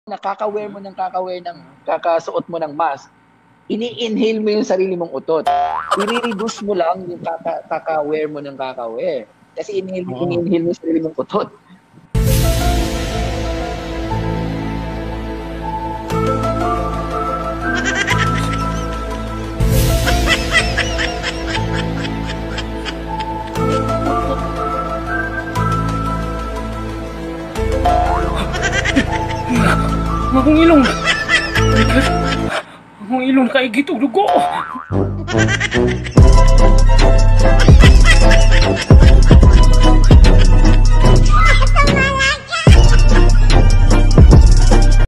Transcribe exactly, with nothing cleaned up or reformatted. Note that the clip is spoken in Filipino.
nakaka-wear mo ng kaka-wear ng kakasuot mo ng mask, ini-inhale mo yung sarili mong utot. I-reduce mo lang yung kaka, kaka-wear mo ng kaka-wear. Kasi inhale, oh. ini-inhale mo yung sarili mong utot. Akong ilong. Akong ilong kaigit og dugo.